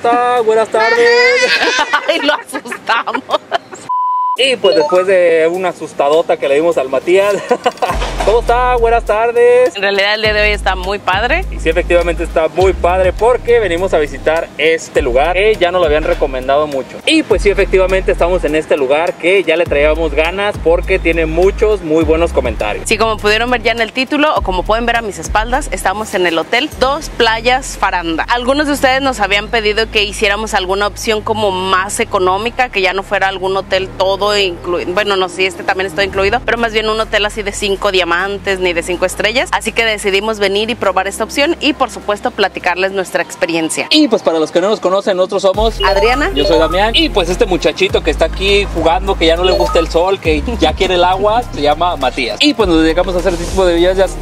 está? Buenas tardes. Ay, lo asustamos. Y pues después de una asustadota que le dimos al Matías. ¿Cómo está? Buenas tardes. En realidad el día de hoy está muy padre. Y sí, efectivamente está muy padre porque venimos a visitar este lugar que ya nos lo habían recomendado mucho. Y pues sí, efectivamente estamos en este lugar que ya le traíamos ganas porque tiene muchos muy buenos comentarios. Sí, como pudieron ver ya en el título o como pueden ver a mis espaldas, estamos en el hotel Dos Playas Faranda. Algunos de ustedes nos habían pedido que hiciéramos alguna opción como más económica, que ya no fuera algún hotel todo incluido. Bueno, no sé si este también está incluido, pero más bien un hotel así de 5 diamantes ni de 5 estrellas. Así que decidimos venir y probar esta opción y por supuesto platicarles nuestra experiencia. Y pues para los que no nos conocen, nosotros somos Adriana. Yo soy Damián. Y pues este muchachito que está aquí jugando, que ya no le gusta el sol, que ya quiere el agua, se llama Matías. Y pues nos dedicamos a hacer este tipo de videos.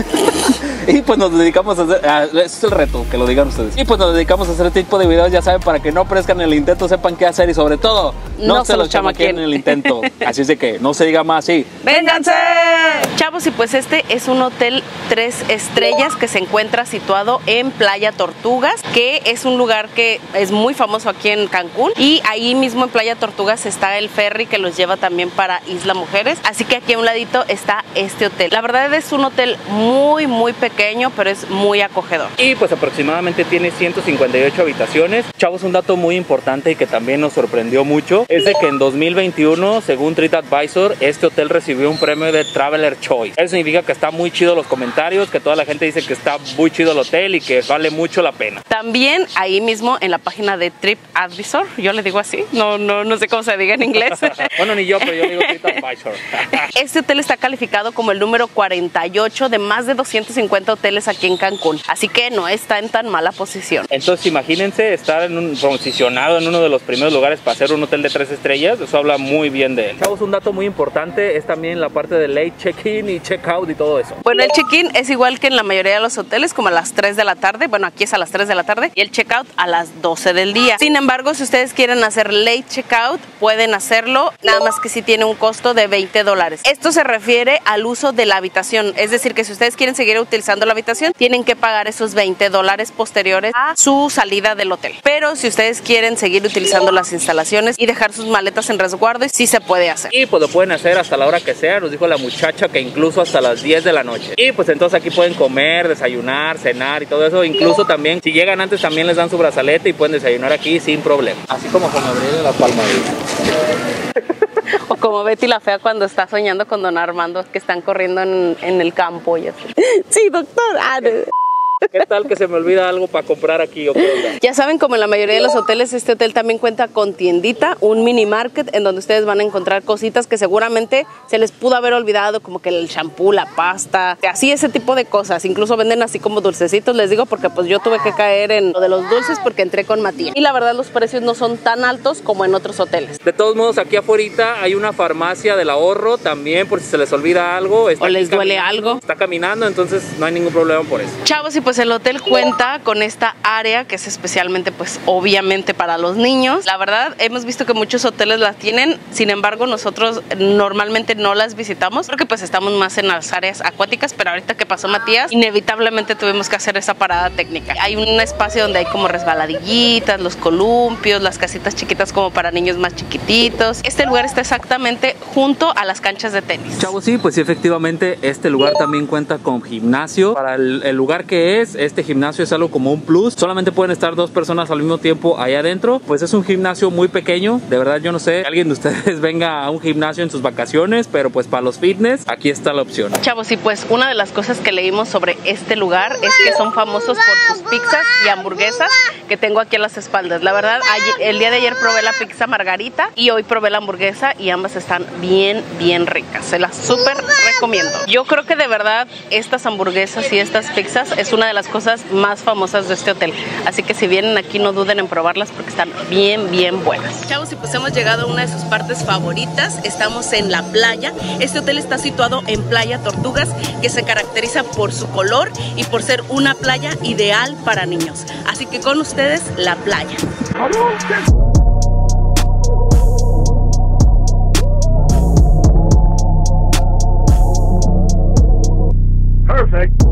Y pues nos dedicamos a hacer, ese es el reto, que lo digan ustedes. Y pues nos dedicamos a hacer este tipo de videos, ya saben, para que no aparezcan en el intento, sepan qué hacer y sobre todo, no se los chamaqueen en el intento. Así es de que no se diga más, sí. ¡Vénganse! Chavos, y pues este es un hotel 3 estrellas que se encuentra situado en Playa Tortugas, que es un lugar que es muy famoso aquí en Cancún. Y ahí mismo en Playa Tortugas está el ferry que los lleva también para Isla Mujeres. Así que aquí a un ladito está este hotel. La verdad es un hotel muy pequeño, pero es muy acogedor. Y pues aproximadamente tiene 158 habitaciones. Chavos, un dato muy importante y que también nos sorprendió mucho es de que en 2021, según TripAdvisor, este hotel recibió un premio de Traveler Choice. Eso significa que está muy chido los comentarios, que toda la gente dice que está muy chido el hotel y que vale mucho la pena. También ahí mismo en la página de TripAdvisor, yo le digo así, no sé cómo se diga en inglés. Bueno, ni yo, pero yo digo TripAdvisor. Este hotel está calificado como el número 48 de más de 250 hoteles aquí en Cancún, así que no está en tan mala posición. Entonces imagínense estar posicionado en uno de los primeros lugares para hacer un hotel de 3 estrellas, eso habla muy bien de él. Chavos, un dato muy importante es también la parte de late check-in y check-out y todo eso. Bueno, el check-in es igual que en la mayoría de los hoteles, como a las 3 de la tarde, bueno, aquí es a las 3 de la tarde, y el check-out a las 12 del día. Sin embargo, si ustedes quieren hacer late check-out, pueden hacerlo, nada más que si tiene un costo de $20. Esto se refiere al uso de la habitación, es decir, que si ustedes quieren seguir utilizando la habitación, tienen que pagar esos $20 posteriores a su salida del hotel. Pero si ustedes quieren seguir utilizando las instalaciones y dejar sus maletas en resguardo, sí se puede hacer. Y pues lo pueden hacer hasta la hora que sea, nos dijo la muchacha que incluso hasta las 10 de la noche. Y pues entonces aquí pueden comer, desayunar, cenar y todo eso. Incluso también, si llegan antes, también les dan su brazalete y pueden desayunar aquí sin problema. Así como con Abril de la Palmadita. O como Betty la Fea cuando está soñando con Don Armando, que están corriendo en el campo y así. Sí, doctor. ¿Qué tal que se me olvida algo para comprar aquí? Ya saben, como en la mayoría de los hoteles, este hotel también cuenta con tiendita, un mini market en donde ustedes van a encontrar cositas que seguramente se les pudo haber olvidado, como que el shampoo, la pasta, así ese tipo de cosas. Incluso venden así como dulcecitos, les digo, porque pues yo tuve que caer en lo de los dulces porque entré con Matías. Y la verdad los precios no son tan altos como en otros hoteles. De todos modos, aquí afuera hay una farmacia del ahorro también, por si se les olvida algo. O les duele algo. Está caminando, entonces no hay ningún problema por eso. Chavos, y pues el hotel cuenta con esta área que es especialmente pues obviamente para los niños. La verdad hemos visto que muchos hoteles la tienen, sin embargo nosotros normalmente no las visitamos porque pues estamos más en las áreas acuáticas, pero ahorita que pasó Matías inevitablemente tuvimos que hacer esa parada técnica. Hay un espacio donde hay como resbaladillitas, los columpios, las casitas chiquitas como para niños más chiquititos. Este lugar está exactamente junto a las canchas de tenis. Chavos, sí, pues sí, efectivamente este lugar también cuenta con gimnasio. Para el lugar que es, este gimnasio es algo como un plus. Solamente pueden estar 2 personas al mismo tiempo ahí adentro. Pues es un gimnasio muy pequeño. De verdad yo no sé si alguien de ustedes venga a un gimnasio en sus vacaciones, pero pues para los fitness aquí está la opción. Chavos, y pues una de las cosas que leímos sobre este lugar es que son famosos por sus pizzas y hamburguesas que tengo aquí a las espaldas. La verdad, el día de ayer probé la pizza margarita y hoy probé la hamburguesa y ambas están bien ricas. Se las súper recomiendo. Yo creo que de verdad estas hamburguesas y estas pizzas es una de las cosas más famosas de este hotel, así que si vienen aquí no duden en probarlas porque están bien buenas. Chavos, y pues hemos llegado a una de sus partes favoritas. Estamos en la playa. Este hotel está situado en Playa Tortugas, que se caracteriza por su color y por ser una playa ideal para niños. Así que con ustedes, la playa. Perfect.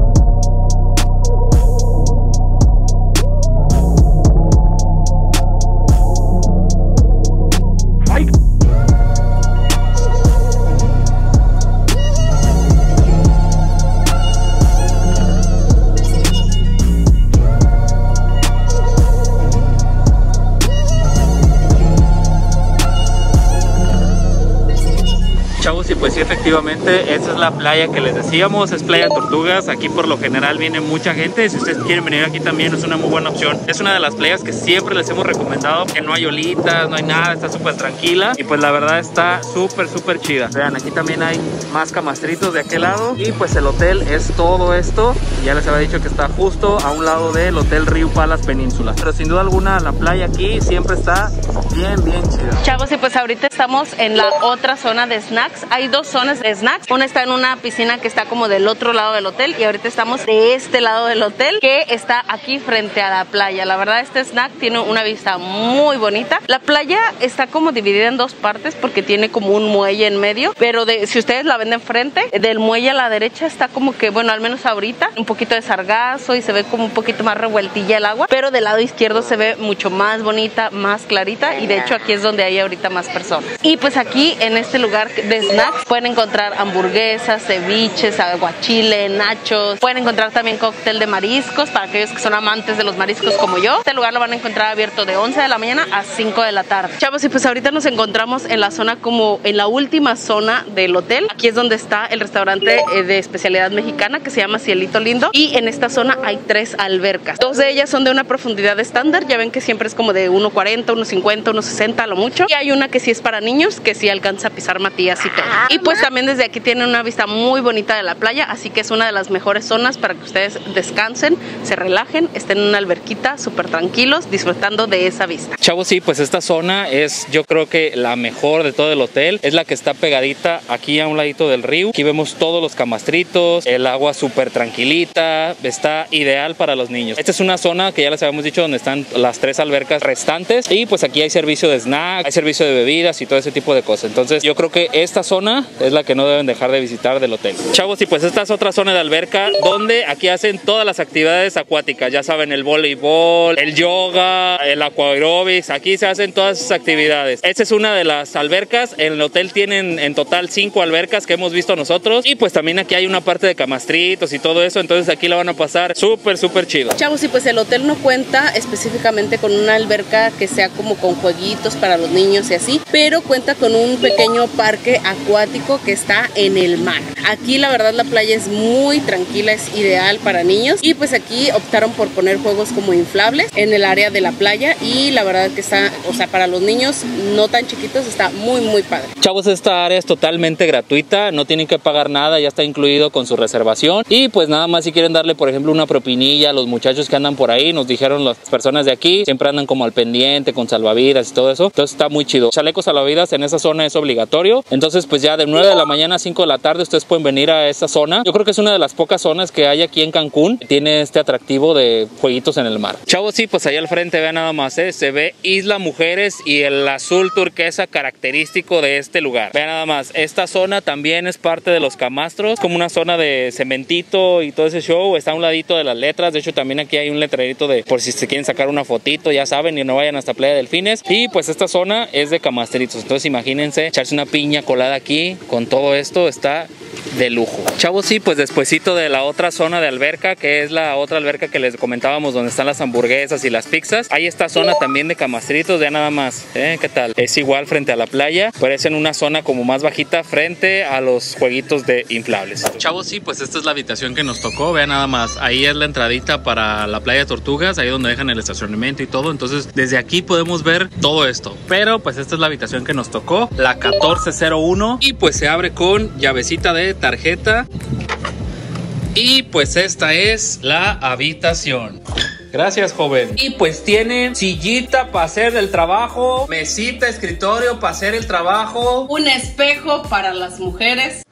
Chavos, y pues sí, efectivamente, esta es la playa que les decíamos, es Playa Tortugas. Aquí por lo general viene mucha gente. Si ustedes quieren venir aquí también es una muy buena opción. Es una de las playas que siempre les hemos recomendado, que no hay olitas, no hay nada, está súper tranquila. Y pues la verdad está súper chida. Vean, aquí también hay más camastritos de aquel lado. Y pues el hotel es todo esto. Ya les había dicho que está justo a un lado del Hotel Riu Palace Península. Pero sin duda alguna la playa aquí siempre está bien chida. Chavos, y pues ahorita estamos en la otra zona de snacks. Hay dos zonas de snacks. Una está en una piscina que está como del otro lado del hotel, y ahorita estamos de este lado del hotel, que está aquí frente a la playa. La verdad, este snack tiene una vista muy bonita. La playa está como dividida en dos partes porque tiene como un muelle en medio, pero si ustedes la ven de frente, del muelle a la derecha está como que, bueno, al menos ahorita, un poquito de sargazo y se ve como un poquito más revueltilla el agua, pero del lado izquierdo se ve mucho más bonita, más clarita, y de hecho aquí es donde hay ahorita más personas. Y pues aquí en este lugar de snacks pueden encontrar hamburguesas, ceviches, aguachile, nachos. Pueden encontrar también cóctel de mariscos para aquellos que son amantes de los mariscos como yo. Este lugar lo van a encontrar abierto de 11 de la mañana a 5 de la tarde. Chavos, y pues ahorita nos encontramos en la zona, como en la última zona del hotel. Aquí es donde está el restaurante de especialidad mexicana que se llama Cielito Lindo, y en esta zona hay 3 albercas. 2 de ellas son de una profundidad estándar, ya ven que siempre es como de 1.40, 1.50, 1.60 a lo mucho, y hay una que sí es para niños, que sí alcanza a pisar Matías y todo. Y pues también desde aquí tiene una vista muy bonita de la playa, así que es una de las mejores zonas para que ustedes descansen, se relajen, estén en una alberquita súper tranquilos, disfrutando de esa vista. Chavos, sí, pues esta zona es, yo creo que la mejor de todo el hotel. Es la que está pegadita aquí a un ladito del río. Aquí vemos todos los camastritos, el agua súper tranquilita, está ideal para los niños. Esta es una zona que ya les habíamos dicho donde están las 3 albercas restantes, y pues aquí hay servicio de snack, hay servicio de bebidas y todo ese tipo de cosas. Entonces yo creo que esta zona es la que no deben dejar de visitar del hotel. Chavos, y pues esta es otra zona de alberca donde aquí hacen todas las actividades acuáticas, ya saben, el voleibol, el yoga, el aquarobics, aquí se hacen todas esas actividades. Esta es una de las albercas. En el hotel tienen en total 5 albercas que hemos visto nosotros, y pues también aquí hay una parte de camastritos y todo eso, entonces aquí la van a pasar súper chido. Chavos, y pues el hotel no cuenta específicamente con una alberca que sea como con jueguitos para los niños y así, pero cuenta con un pequeño parque acuático que está en el mar. Aquí la verdad la playa es muy tranquila, es ideal para niños, y pues aquí optaron por poner juegos como inflables en el área de la playa, y la verdad que está, o sea, para los niños no tan chiquitos está muy padre. Chavos, esta área es totalmente gratuita, no tienen que pagar nada, ya está incluido con su reservación, y pues nada más si quieren darle por ejemplo una propinilla a los muchachos que andan por ahí, nos dijeron las personas de aquí, siempre andan como al pendiente con salvavidas y todo eso, entonces está muy chido. Chalecos salvavidas en esa zona es obligatorio, entonces pues ya de 9 de la mañana a 5 de la tarde ustedes pueden venir a esta zona. Yo creo que es una de las pocas zonas que hay aquí en Cancún, tiene este atractivo de jueguitos en el mar. Chavos, sí, pues ahí al frente vean nada más, se ve Isla Mujeres y el azul turquesa característico de este lugar. Vean nada más, esta zona también es parte de los camastros, como una zona de cementito y todo ese show, está a un ladito de las letras. De hecho también aquí hay un letrerito de por si se quieren sacar una fotito, ya saben, y no vayan hasta Playa Delfines. Y pues esta zona es de camastritos, entonces imagínense echarse una piña colada aquí con todo esto, está de lujo. Chavos, sí, pues despuesito de la otra zona de alberca, que es la otra alberca que les comentábamos donde están las hamburguesas y las pizzas, hay esta zona también de camastritos, ya nada más, ¿qué tal? Es igual frente a la playa, pero es en una zona como más bajita frente a los jueguitos de inflables. Chavos, sí, pues esta es la habitación que nos tocó, vean nada más, ahí es la entradita para la playa Tortugas, ahí donde dejan el estacionamiento y todo, entonces desde aquí podemos ver todo esto, pero pues esta es la habitación que nos tocó, la 1401, y pues se abre con llavecita de tarjeta, y pues esta es la habitación. Gracias, joven. Y pues tienen sillita para hacer el trabajo, mesita, escritorio para hacer el trabajo, un espejo para las mujeres,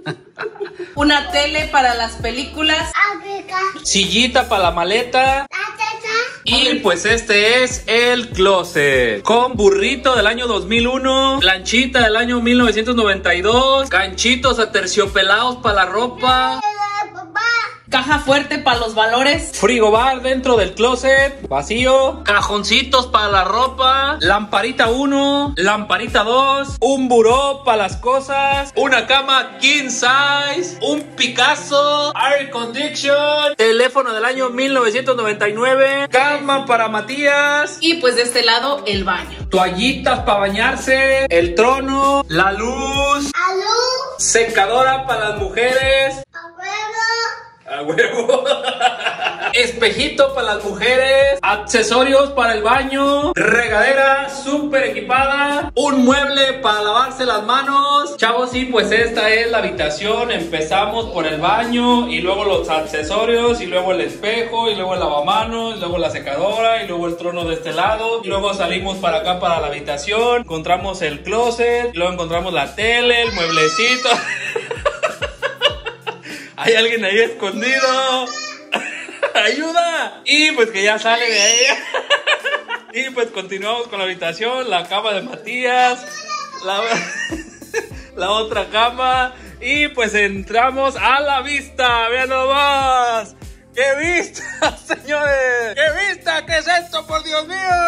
una tele para las películas, sillita para la maleta. Y pues este es el closet, con burrito del año 2001, planchita del año 1992, ganchitos aterciopelados para la ropa, caja fuerte para los valores, frigobar dentro del closet, vacío, cajoncitos para la ropa, lamparita 1, lamparita 2, un buró para las cosas, una cama king size, un Picasso, air condition, teléfono del año 1999, cama para Matías, y pues de este lado el baño, toallitas para bañarse, el trono, la luz. Secadora para las mujeres. A huevo. Espejito para las mujeres. Accesorios para el baño. Regadera súper equipada. Un mueble para lavarse las manos. Chavos, sí, pues esta es la habitación. Empezamos por el baño y luego los accesorios y luego el espejo y luego el lavamanos y luego la secadora y luego el trono de este lado. Y luego salimos para acá para la habitación. Encontramos el closet. Y luego encontramos la tele, el mueblecito. Hay alguien ahí escondido. ¡Ayuda! Y pues que ya sale de ahí. Y pues continuamos con la habitación. La cama de Matías. La otra cama. Y pues entramos a la vista. ¡Vean nomás! ¡Qué vista, señores! ¡Qué vista! ¿Qué es esto, por Dios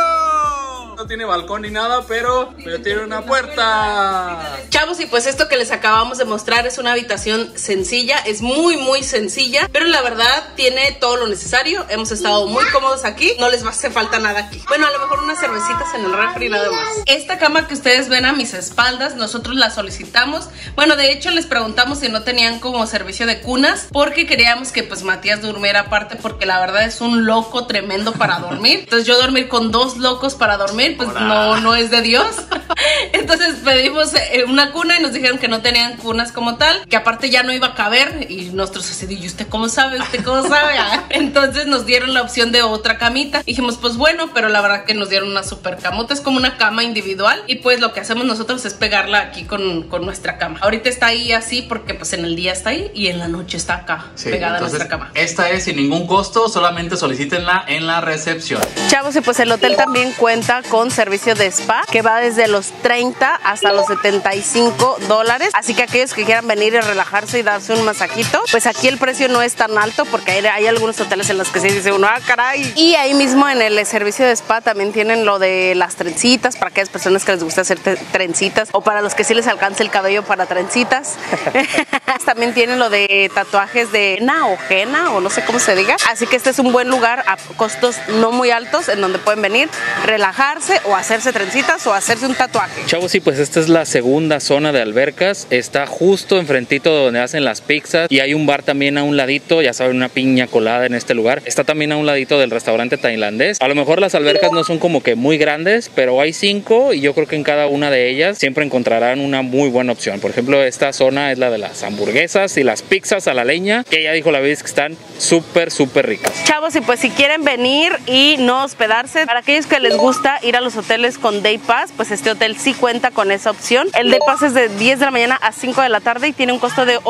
mío? No tiene balcón ni nada, pero tiene una puerta. Chavos, y pues esto que les acabamos de mostrar es una habitación sencilla, es muy sencilla, pero la verdad tiene todo lo necesario. Hemos estado muy cómodos aquí, no les va a hacer falta nada aquí. Bueno, a lo mejor unas cervecitas en el refri nada más. Esta cama que ustedes ven a mis espaldas, nosotros la solicitamos. Bueno, de hecho les preguntamos si no tenían como servicio de cunas, porque queríamos que pues Matías durmiera aparte, porque la verdad es un loco tremendo para dormir. Entonces yo dormir con dos locos para dormir, pues no es de Dios. Entonces pedimos una cuna y nos dijeron que no tenían cunas como tal, que aparte ya no iba a caber. Y nosotros así, ¿y usted cómo sabe? ¿Usted cómo sabe? Entonces nos dieron la opción de otra camita. Dijimos, pues bueno, pero la verdad que nos dieron una super camota. Es como una cama individual. Y pues lo que hacemos nosotros es pegarla aquí con nuestra cama. Ahorita está ahí así porque pues en el día está ahí y en la noche está acá, sí, pegada a nuestra cama. Esta es sin ningún costo, solamente solicítenla en la recepción. Chavos, y pues el hotel también cuenta con servicio de spa que va desde los 30 hasta los $75. Así que aquellos que quieran venir y relajarse y darse un masajito, pues aquí el precio no es tan alto, porque hay algunos hoteles en los que se dice uno, ah, caray. Y ahí mismo en el servicio de spa también tienen lo de las trencitas para aquellas personas que les gusta hacer trencitas, o para los que sí les alcanza el cabello para trencitas. También tienen lo de tatuajes de henna o henna, o no sé cómo se diga. Así que este es un buen lugar a costos no muy altos, en donde pueden venir, relajarse o hacerse trencitas o hacerse un tatuaje. Chavos, sí, pues esta es la segunda zona de albercas. Está justo enfrentito de donde hacen las pizzas, y hay un bar también a un ladito, ya saben, una piña colada en este lugar. Está también a un ladito del restaurante tailandés. A lo mejor las albercas no son como que muy grandes, pero hay 5 y yo creo que en cada una de ellas siempre encontrarán una muy buena opción. Por ejemplo, esta zona es la de las hamburguesas y las pizzas a la leña, que ya dijo la vez que están súper ricas. Chavos, y pues si quieren venir y no hospedarse, para aquellos que les gusta ir a los hoteles con Day Pass, pues este hotel sí cuenta con esa opción. El Day Pass es de 10 de la mañana a 5 de la tarde y tiene un costo de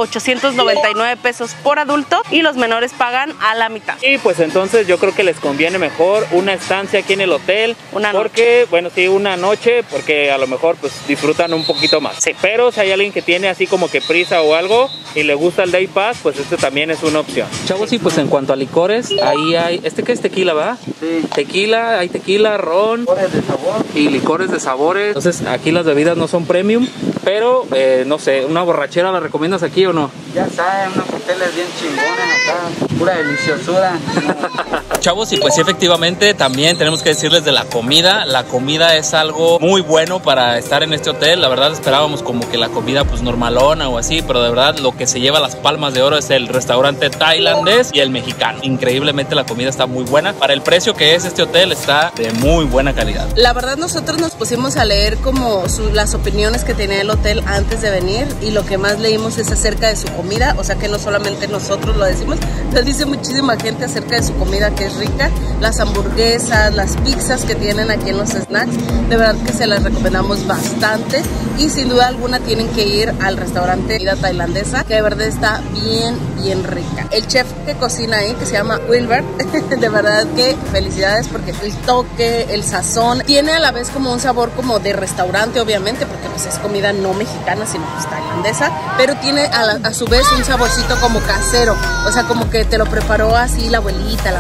899 pesos por adulto, y los menores pagan a la mitad. Y pues entonces yo creo que les conviene mejor una estancia aquí en el hotel, porque, bueno, sí, una noche, porque a lo mejor pues disfrutan un poquito más. Sí. Pero si hay alguien que tiene así como que prisa o algo y le gusta el Day Pass, pues este también es una opción. Chavos, sí, pues en cuanto a licores, ahí hay, ¿este qué es? Tequila, ¿verdad? Sí. Tequila, hay tequila, ron, licores de sabor y licores de sabores. Entonces aquí las bebidas no son premium, pero no sé, ¿una borrachera la recomiendas aquí o no? Ya saben, unos hoteles bien chingones acá, pura deliciosura. Chavos, y pues sí, efectivamente también tenemos que decirles de la comida. La comida es algo muy bueno para estar en este hotel. La verdad esperábamos como que la comida pues normalona o así, pero de verdad lo que se lleva las palmas de oro es el restaurante tailandés y el mexicano. Increíblemente la comida está muy buena. Para el precio que es este hotel, está de muy buena calidad. La verdad nosotros nos pusimos a leer como las opiniones que tenía el hotel antes de venir, y lo que más leímos es acerca de su comida. O sea que no solamente nosotros lo decimos, lo dice muchísima gente acerca de su comida, que es rica. Las hamburguesas, las pizzas que tienen aquí en los snacks, de verdad que se las recomendamos bastante, y sin duda alguna tienen que ir al restaurante de comida tailandesa, que de verdad está bien rica. El chef que cocina ahí, que se llama Wilbert, de verdad que felicidades, porque el toque, el sazón, tiene a la vez como un sabor como de restaurante, obviamente, porque pues es comida no mexicana, sino pues tailandesa, pero tiene a su vez un saborcito como casero, o sea, como que te lo preparó así la abuelita, la mamá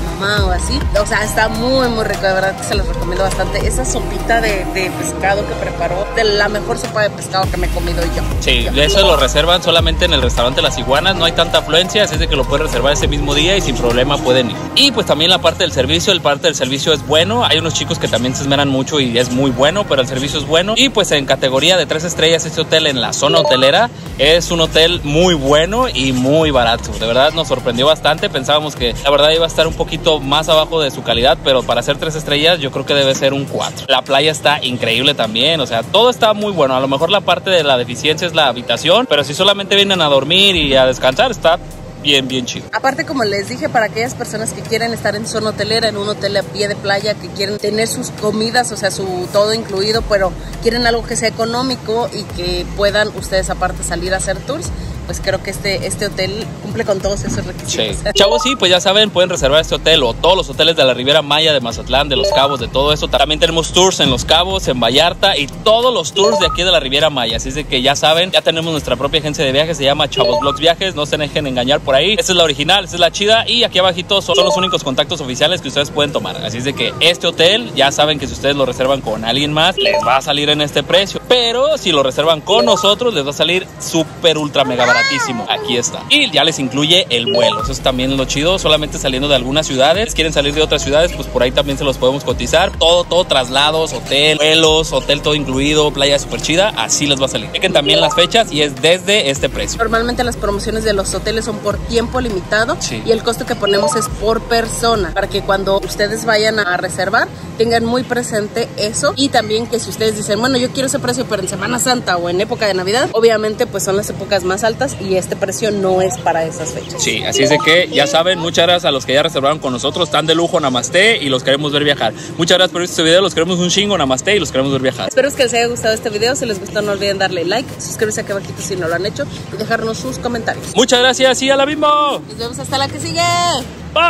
o así. O sea, está muy rico, de verdad que se los recomiendo bastante. Esa sopita de pescado que preparó, de la mejor sopa de pescado que me he comido yo. Sí, de eso lo reservan solamente en el restaurante Las Iguanas, no hay tanta afluencia, así es de que lo pueden reservar ese mismo día y sin problema pueden ir. Y pues también la parte del servicio, es bueno, hay unos chicos que también se esmeran mucho y es muy bueno, pero el servicio es bueno. Y pues en categoría de 3 estrellas, este hotel en la zona hotelera es un hotel muy bueno y muy barato. De verdad nos sorprendió bastante, pensábamos que la verdad iba a estar un poquito más abajo de su calidad, pero para ser 3 estrellas yo creo que debe ser un 4. La playa está increíble también, o sea, todo está muy bueno. A lo mejor la parte de la deficiencia es la habitación, pero si solamente vienen a dormir y a descansar, está bien chido. Aparte, como les dije, para aquellas personas que quieren estar en zona hotelera, en un hotel a pie de playa, que quieren tener sus comidas, o sea, su todo incluido, pero quieren algo que sea económico y que puedan ustedes aparte salir a hacer tours, pues creo que este hotel cumple con todos esos requisitos. Sí. Chavos, sí, pues ya saben, pueden reservar este hotel o todos los hoteles de la Riviera Maya, de Mazatlán, de Los Cabos, de todo eso. También tenemos tours en Los Cabos, en Vallarta y todos los tours de aquí de la Riviera Maya. Así es de que ya saben, ya tenemos nuestra propia agencia de viajes, se llama Chavos Vlogs Viajes, no se dejen engañar por ahí. Esta es la original, esta es la chida y aquí abajito son los únicos contactos oficiales que ustedes pueden tomar. Así es de que este hotel, ya saben que si ustedes lo reservan con alguien más, les va a salir en este precio. Pero si lo reservan con nosotros, les va a salir súper ultra mega baratísimo. Aquí está. Y ya les incluye el vuelo. Eso es también lo chido. Solamente saliendo de algunas ciudades. Quieren salir de otras ciudades, pues por ahí también se los podemos cotizar. Todo traslados, hotel, vuelos, hotel todo incluido, playa súper chida. Así les va a salir. Chequen también las fechas y es desde este precio. Normalmente las promociones de los hoteles son por tiempo limitado, sí, y el costo que ponemos es por persona, para que cuando ustedes vayan a reservar tengan muy presente eso. Y también que si ustedes dicen, bueno, yo quiero ese precio pero en Semana Santa o en época de Navidad, obviamente pues son las épocas más altas y este precio no es para esas fechas. Sí, así es de que ya saben, muchas gracias a los que ya reservaron con nosotros, están de lujo, namaste, y los queremos ver viajar. Muchas gracias por este video, los queremos un chingo, namaste, y los queremos ver viajar. Espero que les haya gustado este video. Si les gustó, no olviden darle like, suscribirse aquí abajito si no lo han hecho y dejarnos sus comentarios. Muchas gracias y a la misma. Nos vemos hasta la que sigue. Bye.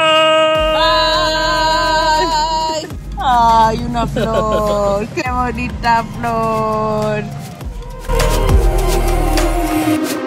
Bye. Ay, una flor. Qué bonita flor.